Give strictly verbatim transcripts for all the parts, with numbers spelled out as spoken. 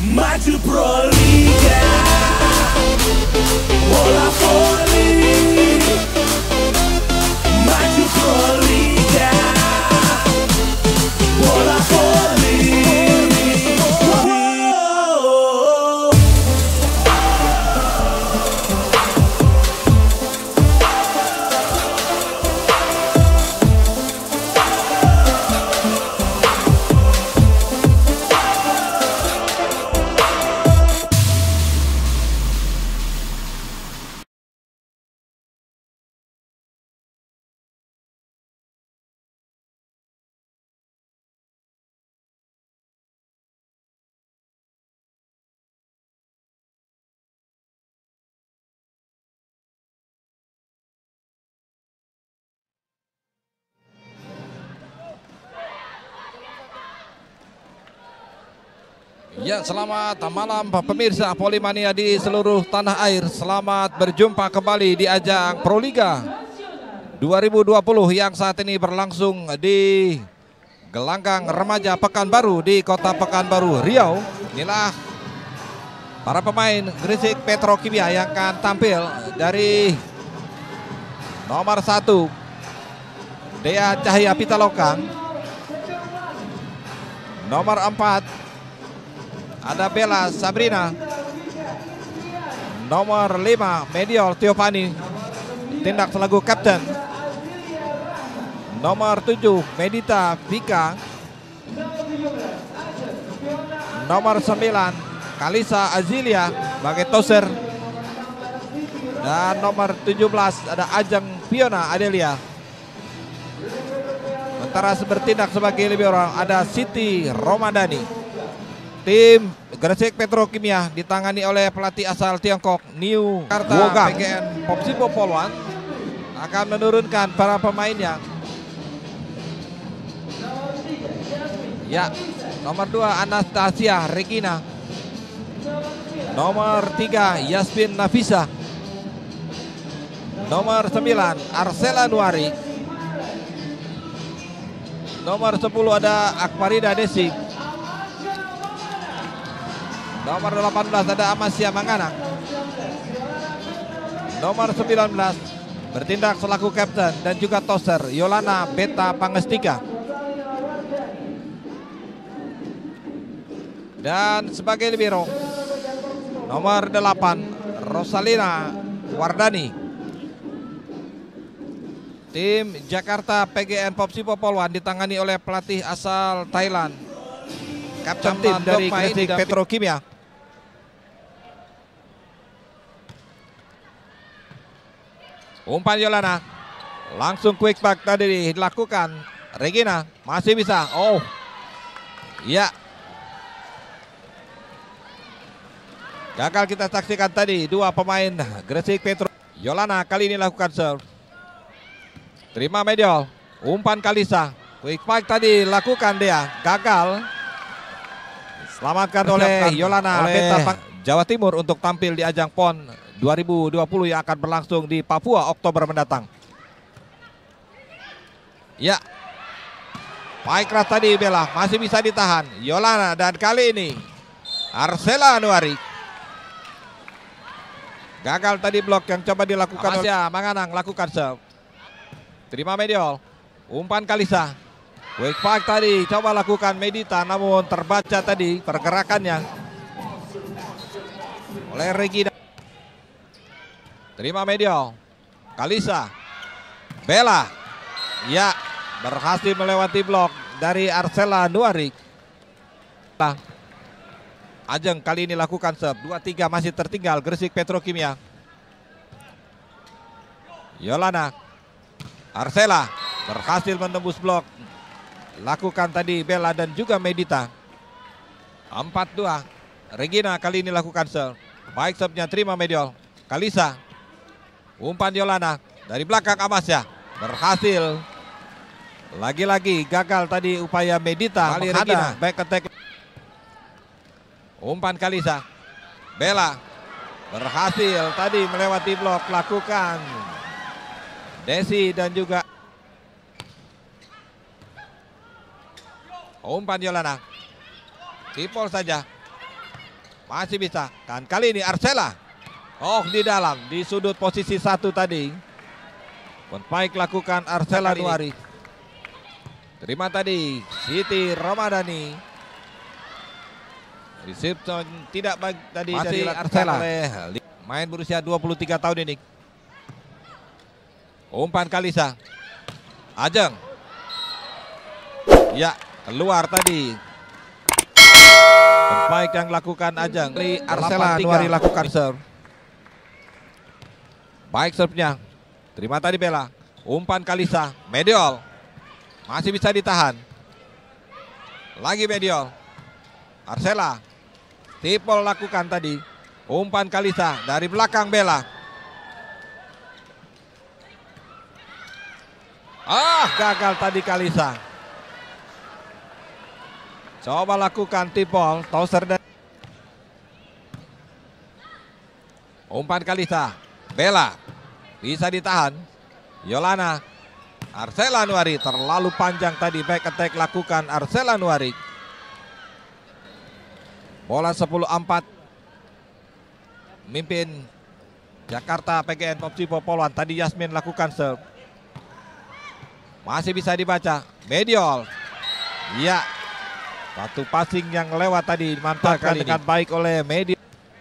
Maju Proliga, bola voli. Maju Proliga, bola voli. Ya, selamat malam pemirsa Polimania di seluruh tanah air. Selamat berjumpa kembali di ajang Proliga dua ribu dua puluh yang saat ini berlangsung di Gelanggang Remaja Pekanbaru di Kota Pekanbaru, Riau. Inilah para pemain Gresik Petrokimia yang akan tampil. Dari nomor satu Dea Cahya Pitaloka, nomor empat ada Bella Sabrina, nomor lima Mediol Tiofani tindak selaku kapten, nomor tujuh Medita Vika, nomor sembilan Kalisa Azilia sebagai toser, dan nomor tujuh belas ada Ajeng Fiona Adelia. Sementara bertindak sebagai libero ada Siti Romadani. Tim Gresik Petrokimia ditangani oleh pelatih asal Tiongkok New Jakarta P G N Popsipo Poluan akan menurunkan para pemainnya. Ya, nomor dua Anastasia Regina, nomor tiga Yasmin Nafisa, nomor sembilan Arsela Nuari, nomor sepuluh ada Akmarida Desi, nomor delapan belas ada Amasya Manganang, nomor sembilan belas bertindak selaku kapten dan juga toser Yolana Beta Pangestika, dan sebagai libero nomor delapan Rosalina Wardani. Tim Jakarta P G N Popsipo Poluan ditangani oleh pelatih asal Thailand, kapten tim dari Gresik Petrokimia. Umpan Yolana, langsung quick back tadi dilakukan Regina, masih bisa. Oh, ya, gagal kita saksikan tadi dua pemain Gresik Petro. Yolana kali ini lakukan serve, terima Mediol, umpan Kalisa, quick back tadi lakukan dia, gagal. Selamatkan oleh Yolana oleh Beta Jawa Timur untuk tampil di ajang P O N dua ribu dua puluh yang akan berlangsung di Papua Oktober mendatang. Ya, baiklah tadi Bella masih bisa ditahan Yolana, dan kali ini Arsela Nuari. Gagal tadi blok yang coba dilakukan oleh Manganang, lakukan serve, terima Mediol, umpan Kalisa, quick back tadi coba lakukan Medita, namun terbaca tadi pergerakannya oleh Regina. Terima Mediol, Kalisa, Bella, ya, berhasil melewati blok dari Arsela Nuari. Ajeng kali ini lakukan serve, dua tiga masih tertinggal Gresik Petrokimia. Yolana, Arsela berhasil menembus blok, lakukan tadi Bella dan juga Medita. empat dua, Regina kali ini lakukan serve, baik serve-nya terima Mediol. Kalisa, umpan Yolana dari belakang Amasya, berhasil. Lagi-lagi gagal tadi upaya Medita. Kali Regina back attack. Umpan Kalisa, Bella berhasil tadi melewati blok, lakukan Desi dan juga umpan Yolana. Kipol saja. Masih bisa. Dan kali ini Arcela. Oh, di dalam. Di sudut posisi satu tadi. Point baik lakukan Arcela Nuari. Terima tadi Siti Ramadhani. Reception tidak baik tadi dari Arcela. Main berusia dua puluh tiga tahun ini. Umpan Kalisa. Ajeng. Ya, keluar tadi. Baik yang lakukan Ajeng. Arcela Nuari lakukan serve. Baik serve-nya. Terima tadi Bella. Umpan Kalisa. Mediol. Masih bisa ditahan. Lagi Mediol. Arcela. Tipol lakukan tadi. Umpan Kalisa dari belakang Bella. Ah, gagal tadi Kalisa. Coba lakukan tipol. Toser dan umpan Kalisa. Bella. Bisa ditahan. Yolana. Arcela Nuari terlalu panjang tadi. Back attack lakukan Arcela Nuari. Bola sepuluh empat. Mimpin Jakarta P G N Popsi Popoluan. Tadi Yasmin lakukan serve. Masih bisa dibaca. Mediol. Ya. Satu passing yang lewat tadi dimanfaatkan dengan baik oleh Mediol.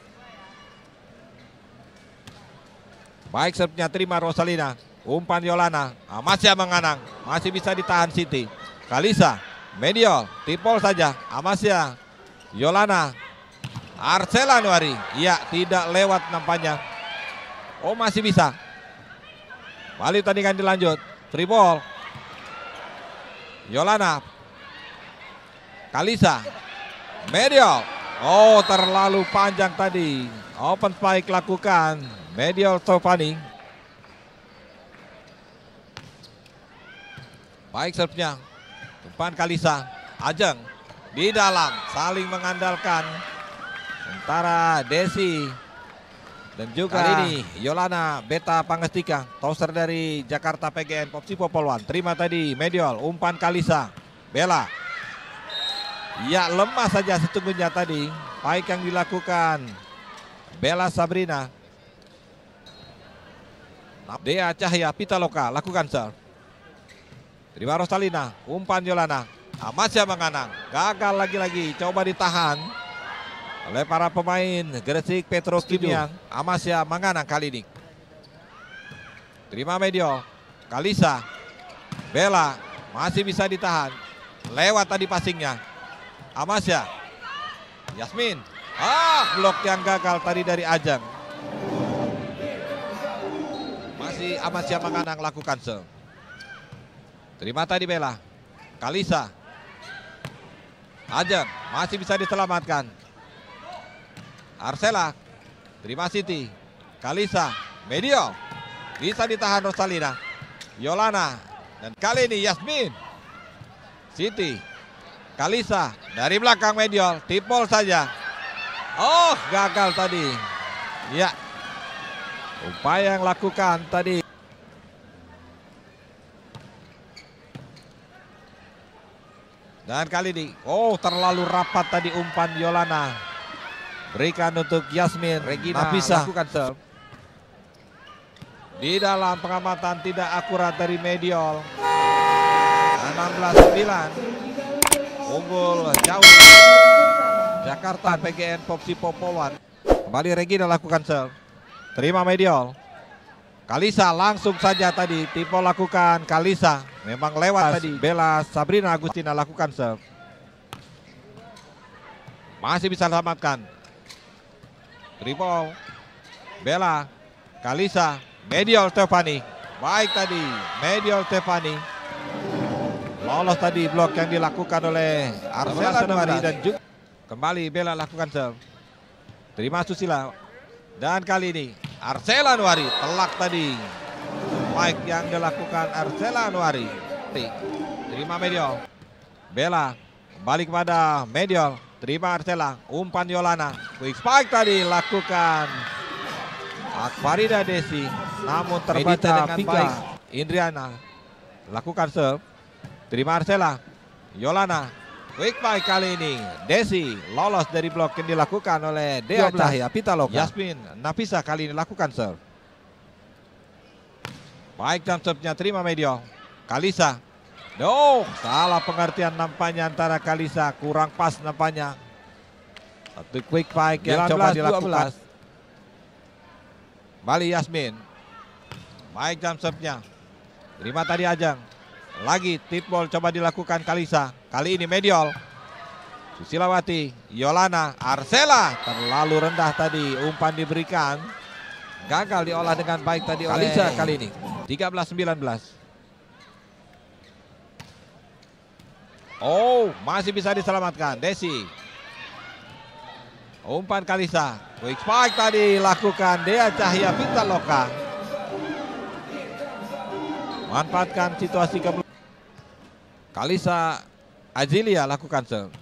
Baik serve-nya terima Rosalina. Umpan Yolana. Amasya menganang. Masih bisa ditahan Siti. Kalisa. Mediol. Tipol saja. Amasya. Yolana. Arcela Nuari. Iya, tidak lewat nampaknya. Oh, masih bisa. Balik tandingan dilanjut. Free ball. Yolana. Kalisa. Mediol. Oh, terlalu panjang tadi. Open spike lakukan Mediol Sofani. Baik serve-nya. Umpan Kalisa. Ajeng. Di dalam. Saling mengandalkan. Sementara Desi. Dan juga kali ini Yolana Beta Pangestika. Toser dari Jakarta P G N Popsi Popoluan. Terima tadi Mediol. Umpan Kalisa. Bella. Ya, lemah saja sesungguhnya tadi. Baik yang dilakukan Bella Sabrina. Dea Cahya Pitaloka lakukan serve. Terima Rosalina. Umpan Yolana. Amasya menganang. Gagal lagi-lagi. Coba ditahan oleh para pemain Gresik Petrokimia. Amasya menganang kali ini. Terima Mediol. Kalisa. Bella. Masih bisa ditahan. Lewat tadi passingnya. Amasya. Yasmin. Ah, blok yang gagal tadi dari Ajeng. Masih Amasya menganang lakukan serve. Terima tadi Bella. Kalisa. Ajeng. Masih bisa diselamatkan. Arcela. Terima Siti. Kalisa. Mediol. Bisa ditahan Rosalina. Yolana. Dan kali ini Yasmin. Siti. Kalisa. Dari belakang Mediol. Tipol saja. Oh, gagal tadi. Ya. Upaya yang lakukan tadi. Dan kali ini. Oh, terlalu rapat tadi umpan Yolana. Berikan untuk Yasmin. Regina bisa lakukan serve. Di dalam pengamatan tidak akurat dari Mediol. enam belas sembilan. Unggul jauh Jakarta P G N Popsi Popoluan. Kembali Regina lakukan serve. Terima Mediol. Kalisa langsung saja tadi. Tipo lakukan Kalisa. Memang lewat tadi. Bella Sabrina Agustina lakukan serve. Masih bisa selamatkan. Tripol. Bella. Kalisa. Mediol Stefani. Baik tadi. Mediol Stefani. Lolos tadi blok yang dilakukan oleh Arcela Nuari dan juga kembali Bella lakukan serve. Terima Susila. Dan kali ini Arcela Nuari telak tadi. Baik yang dilakukan Arcela Nuari. Terima Mediol. Bella kembali kepada Mediol. Terima Arcela. Umpan Yolana. Quick spike tadi lakukan Akfarida Desi. Namun terbaca dengan baik Indriana. Lakukan serve. Terima Arcela. Yolana. Quick fight kali ini. Desi lolos dari blok yang dilakukan oleh Dea Cahya Pitaloka. Yasmin Nafisa kali ini lakukan serve. Baik jump serve-nya, terima Mediol. Kalisa. No, salah pengertian nampaknya antara Kalisa, kurang pas nampaknya. Satu quick fight yang coba dilakukan. Bali Yasmin. Baik jump serve-nya. Terima tadi Ajeng. Lagi tip ball coba dilakukan Kalisa. Kali ini Mediol. Susilawati, Yolana, Arsela. Terlalu rendah tadi umpan diberikan. Gagal diolah dengan baik tadi oleh Kalisa kali ini. tiga belas sembilan belas. Oh, masih bisa diselamatkan. Desi. Umpan Kalisa. Quick spike tadi lakukan Dea Cahya Pitaloka. Manfaatkan situasi ke Kalisa Azilia lakukan serve.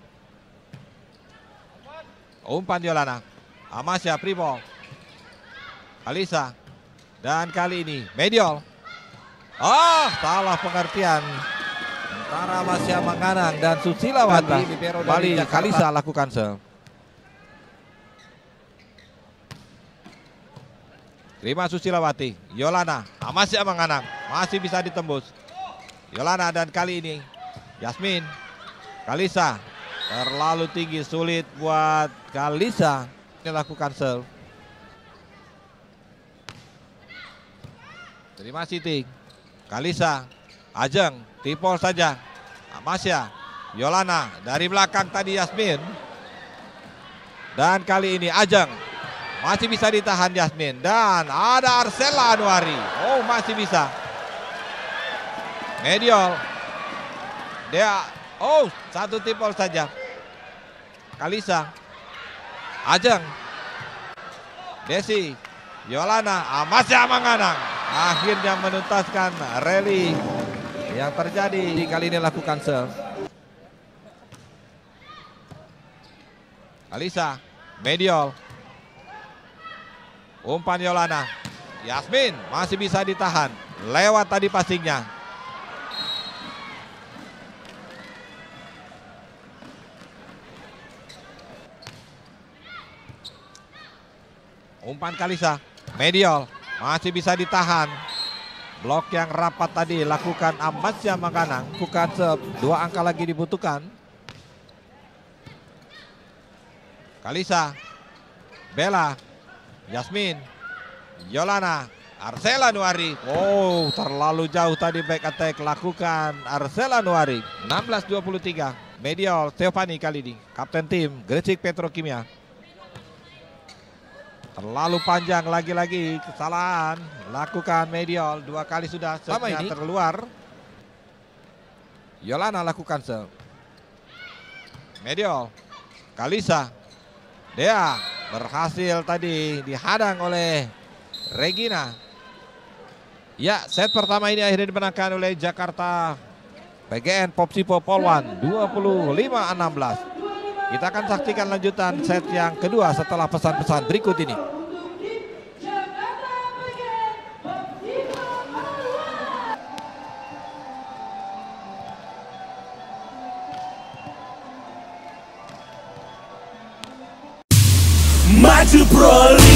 Umpan Yolana. Amasya Primo. Kalisa. Dan kali ini Mediol. Ah, salah pengertian antara Amasya Manganang dan Susilawati. Bali Kalisa lakukan serve. Terima Susilawati. Yolana. Amasya Manganang. Masih bisa ditembus. Yolana dan kali ini Yasmin. Kalisa. Terlalu tinggi, sulit buat Kalisa. Ini lakukan serve. Terima Siti. Kalisa. Ajeng. Tipol saja. Amasya. Yolana. Dari belakang tadi Yasmin. Dan kali ini Ajeng. Masih bisa ditahan Yasmin. Dan ada Arsela Anwari. Oh, masih bisa. Mediol. Dia. Oh, satu tipol saja. Kalisa. Ajeng. Desi. Yolana. Amasya Manganang. Akhirnya menuntaskan rally yang terjadi. Di kali ini lakukan serve. Kalisa. Mediol. Umpan Yolana. Yasmin masih bisa ditahan. Lewat tadi passingnya. Umpan Kalisa. Mediol. Masih bisa ditahan. Blok yang rapat tadi lakukan Amasya Manganang. Lakukan serve. Dua angka lagi dibutuhkan. Kalisa. Bella. Yasmin. Yolana. Arsela Anwari. Oh, terlalu jauh tadi back attack lakukan Arsela Anwari. enam belas dua puluh tiga. Mediol Teofani kali ini. Kapten tim Gresik Petrokimia. Terlalu panjang, lagi-lagi kesalahan. Lakukan Mediol. Dua kali sudah serve-nya terkeluar. Yolana lakukan serve. Mediol. Kalisa. Dea berhasil tadi dihadang oleh Regina. Ya, set pertama ini akhirnya dimenangkan oleh Jakarta P G N Popsipo Polwan dua puluh lima enam belas. Kita akan saksikan lanjutan set yang kedua setelah pesan-pesan berikut ini. Maju Pro League.